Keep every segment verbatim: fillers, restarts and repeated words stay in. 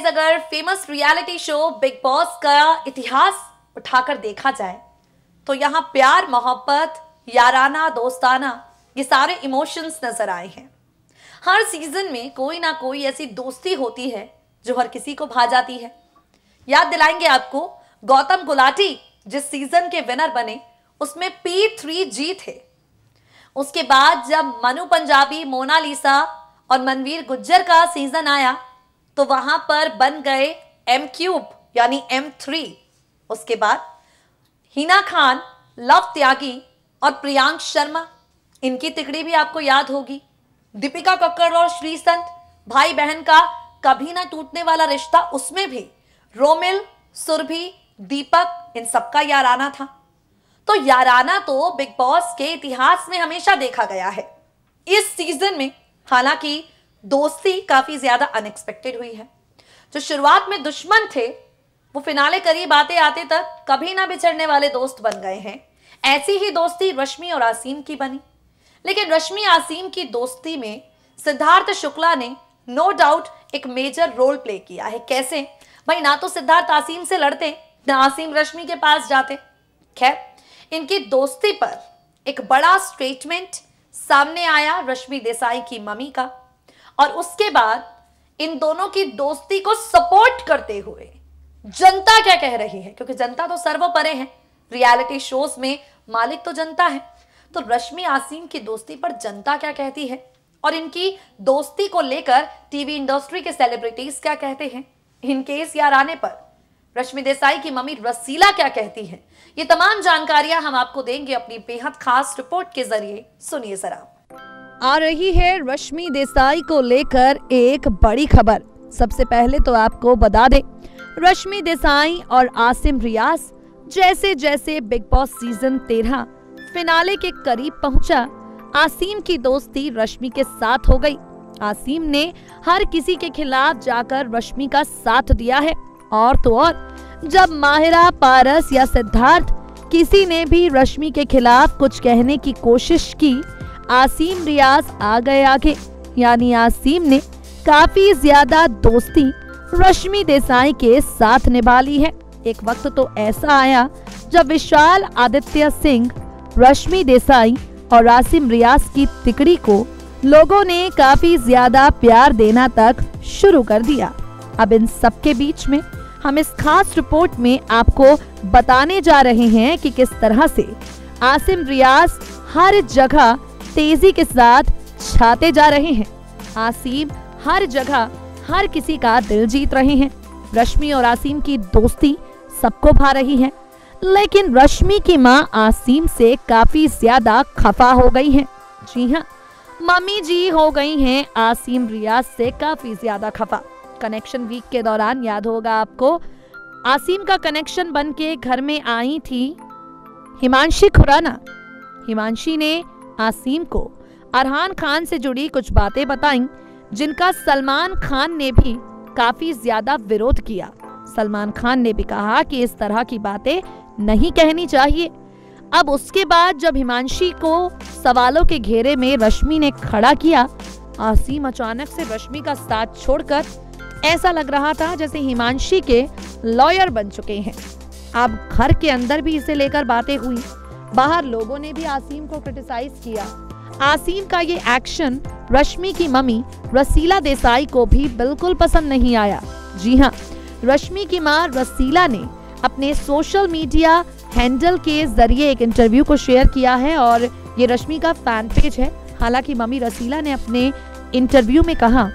Guys, अगर famous reality show Bigg Boss का इतिहास उठाकर देखा जाए तो यहाँ प्यार, मोहब्बत, याराना, दोस्ताना, ये सारे इमोशंस नजर आए हैं। हर सीजन में कोई ना कोई ऐसी दोस्ती होती है जो हर किसी को भा जाती है। याद दिलाएंगे आपको, गौतम गुलाटी जिस सीजन के विनर बने उसमें पी थ्री जी थे। उसके बाद जब मनु पंजाबी, मोनालिसा और मनवीर गुज्जर का सीजन आया तो वहां पर बन गए एम क्यूब यानी एम थ्री। उसके बाद हिना खान, लव त्यागी और प्रियांक शर्मा, इनकी तिकड़ी भी आपको याद होगी। दीपिका कक्कड़ और श्रीसंत, भाई बहन का कभी ना टूटने वाला रिश्ता, उसमें भी रोमिल, सुरभि, दीपक, इन सबका याराना था। तो याराना तो बिग बॉस के इतिहास में हमेशा देखा गया है। इस सीजन में हालांकि दोस्ती काफी ज्यादा अनएक्सपेक्टेड हुई है। जो शुरुआत में दुश्मन थे वो फिनाले करीब आते आते तक कभी ना बिछड़ने वाले दोस्त बन गए हैं। ऐसी ही दोस्ती रश्मि और आसीम की बनी। लेकिन रश्मि आसीम की दोस्ती में सिद्धार्थ शुक्ला ने नो डाउट एक मेजर रोल प्ले किया है। कैसे भाई, ना तो सिद्धार्थ आसीम से लड़ते, ना आसीम रश्मि के पास जाते। खैर, इनकी दोस्ती पर एक बड़ा स्टेटमेंट सामने आया रश्मि देसाई की मम्मी का, और उसके बाद इन दोनों की दोस्ती को सपोर्ट करते हुए जनता क्या कह रही है, क्योंकि जनता तो सर्वोपरि है, रियलिटी शोज में मालिक तो जनता है। तो रश्मि आसीम की दोस्ती पर जनता क्या कहती है और इनकी दोस्ती को लेकर टीवी इंडस्ट्री के सेलिब्रिटीज क्या कहते हैं, इनके इस याराने पर रश्मि देसाई की मम्मी रसीला क्या कहती है, ये तमाम जानकारियां हम आपको देंगे अपनी बेहद खास रिपोर्ट के जरिए। सुनिए जरा। आ रही है रश्मि देसाई को लेकर एक बड़ी खबर। सबसे पहले तो आपको बता दें, रश्मि देसाई और आसिम रियाज जैसे जैसे बिग बॉस सीजन तेरह फिनाले के करीब पहुंचा, आसिम की दोस्ती रश्मि के साथ हो गई। आसिम ने हर किसी के खिलाफ जाकर रश्मि का साथ दिया है। और तो और जब माहिरा, पारस या सिद्धार्थ किसी ने भी रश्मि के खिलाफ कुछ कहने की कोशिश की, आसिम रियाज आ गए आगे। यानी आसिम ने काफी ज्यादा दोस्ती रश्मि देसाई के साथ निभा ली है। एक वक्त तो ऐसा आया जब विशाल आदित्य सिंह, रश्मि देसाई और आसिम रियाज की तिकड़ी को लोगों ने काफी ज्यादा प्यार देना तक शुरू कर दिया। अब इन सबके बीच में हम इस खास रिपोर्ट में आपको बताने जा रहे हैं कि किस तरह से आसिम रियाज हर जगह तेजी के साथ छाते जा रहे हैं। आसिम हर जगह हर किसी का दिल जीत रहे हैं। रश्मि और आसिम की दोस्ती सबको भा रही है, लेकिन रश्मि की मां आसिम से काफी ज्यादा खफा हो गई हैं। जी हां, मम्मी जी हो गई हैं आसिम रियाज से काफी ज्यादा खफा। कनेक्शन वीक के दौरान याद होगा आपको, आसिम का कनेक्शन बन के घर में आई थी हिमांशी खुराना। हिमांशी ने आसिम को अरहान खान से जुड़ी कुछ बातें बताईं, जिनका सलमान खान ने भी काफी ज्यादा विरोध किया। सलमान खान ने भी कहा कि इस तरह की बातें नहीं कहनी चाहिए। अब उसके बाद जब हिमांशी को सवालों के घेरे में रश्मि ने खड़ा किया, आसिम अचानक से रश्मि का साथ छोड़कर ऐसा लग रहा था जैसे हिमांशी के लॉयर बन चुके हैं। अब घर के अंदर भी इसे लेकर बातें हुई, बाहर लोगों ने भी आसिम को क्रिटिसाइज किया। आसिम का ये एक्शन रश्मि की मम्मी रसीला देसाई को भी बिल्कुल पसंद नहीं आया। जी हाँ, रश्मि की मां रसीला ने अपने सोशल मीडिया हैंडल के जरिए एक इंटरव्यू को शेयर किया है और ये रश्मि का फैन पेज है। हालांकि मम्मी रसीला ने अपने इंटरव्यू में कहा,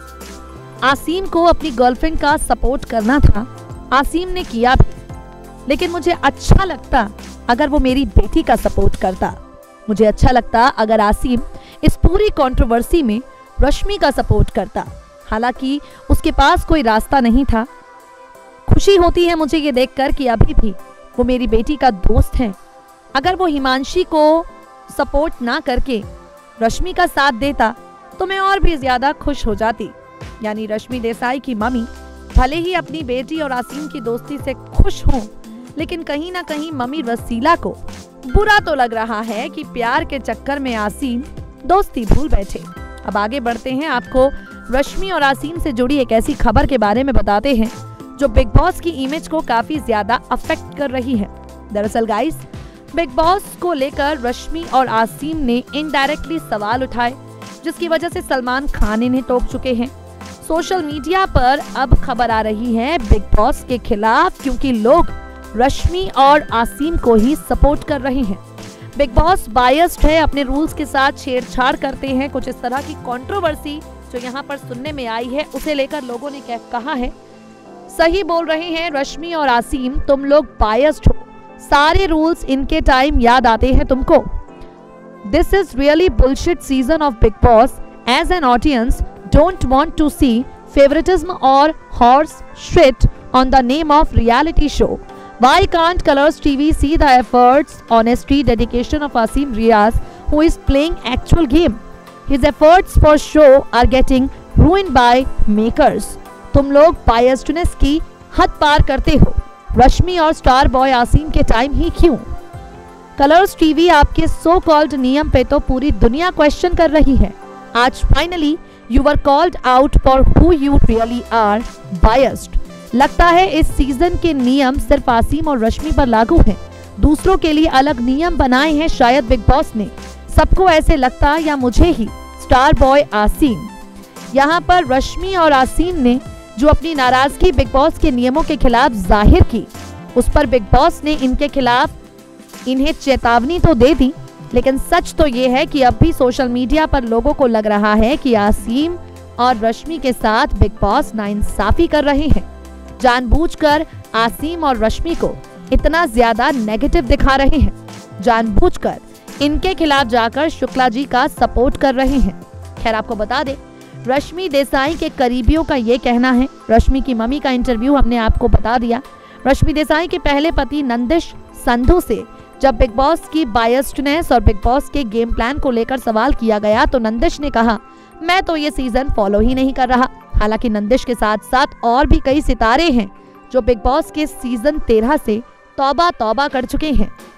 आसिम को अपनी गर्लफ्रेंड का सपोर्ट करना था, आसिम ने किया भी, लेकिन मुझे अच्छा लगता अगर वो मेरी बेटी का सपोर्ट करता। मुझे अच्छा लगता अगर आसिम इस पूरी कंट्रोवर्सी में रश्मि का सपोर्ट करता। हालांकि उसके पास कोई रास्ता नहीं था। खुशी होती है मुझे ये देखकर कि अभी भी वो मेरी बेटी का दोस्त है। अगर वो हिमांशी को सपोर्ट ना करके रश्मि का साथ देता तो मैं और भी ज्यादा खुश हो जाती। यानी रश्मि देसाई की मम्मी भले ही अपनी बेटी और आसिम की दोस्ती से खुश हों, लेकिन कहीं ना कहीं मम्मी रसीला को बुरा तो लग रहा है कि प्यार के चक्कर में आसिम दोस्ती भूल बैठे। अब आगे बढ़ते हैं, आपको रश्मि और आसिम से जुड़ी एक ऐसी खबर के बारे में बताते हैं जो बिग बॉस की इमेज को काफी ज्यादा अफेक्ट कर रही है। दरअसल गाइस, बिग बॉस को लेकर रश्मि और आसिम ने इनडायरेक्टली सवाल उठाए, जिसकी वजह से सलमान खान इन्हें टोक चुके हैं। सोशल मीडिया पर अब खबर आ रही है बिग बॉस के खिलाफ, क्योंकि लोग रश्मि और आसिम को ही सपोर्ट कर रहे हैं। बिग बॉस बायस्ड है, अपने रूल्स के साथ छेड़छाड़ करते हैं। कुछ इस तरह की कंट्रोवर्सी जो यहाँ पर सुनने में आई है, उसे लेकर लोगों ने क्या कहा है। सही बोल रहे हैं रश्मि और आसिम, तुम लोग बायस्ड हो, सारे रूल्स इनके टाइम याद आते हैं तुमको। This is really bullshit season of Bigg Boss. As an audience don't want to see favouritism और horse shit on the name of reality show. Why can't Colors T V see the efforts, honesty, dedication of Asim Riaz, who is playing actual game? His efforts for show are getting ruined by makers. तुम लोग biasedness की हद पार करते हो। रश्मि और star boy Asim के time ही क्यों? Colors TV आपके सो कॉल्ड नियम पे तो पूरी दुनिया क्वेश्चन कर रही है। आज finally you were called out for who you really are, biased. लगता है इस सीजन के नियम सिर्फ आसिम और रश्मि पर लागू हैं। दूसरों के लिए अलग नियम बनाए हैं शायद बिग बॉस ने। सबको ऐसे लगता या मुझे ही? Star boy Asim. यहाँ पर रश्मि और आसिम ने जो अपनी नाराजगी बिग बॉस के नियमों के खिलाफ जाहिर की, उस पर बिग बॉस ने इनके खिलाफ इन्हें चेतावनी तो दे दी, लेकिन सच तो ये है कि अब भी सोशल मीडिया पर लोगों को लग रहा है कि आसिम और रश्मि के साथ बिग बॉस नाइंसाफी कर रहे हैं। जानबूझकर आसिम और रश्मि को इतना ज्यादा नेगेटिव दिखा रहे हैं, जानबूझकर इनके खिलाफ जाकर शुक्ला जी का सपोर्ट कर रहे हैं। खैर, आपको बता दें, रश्मि देसाई के करीबियों का ये कहना है, रश्मि की मम्मी का इंटरव्यू हमने आपको बता दिया। रश्मि देसाई के पहले पति नंदिश संधू से जब बिग बॉस की बायस्डनेस और बिग बॉस के गेम प्लान को लेकर सवाल किया गया तो नंदिश ने कहा, मैं तो ये सीजन फॉलो ही नहीं कर रहा। हालांकि नंदिश के साथ साथ और भी कई सितारे हैं जो बिग बॉस के सीजन तेरह से तौबा तौबा कर चुके हैं।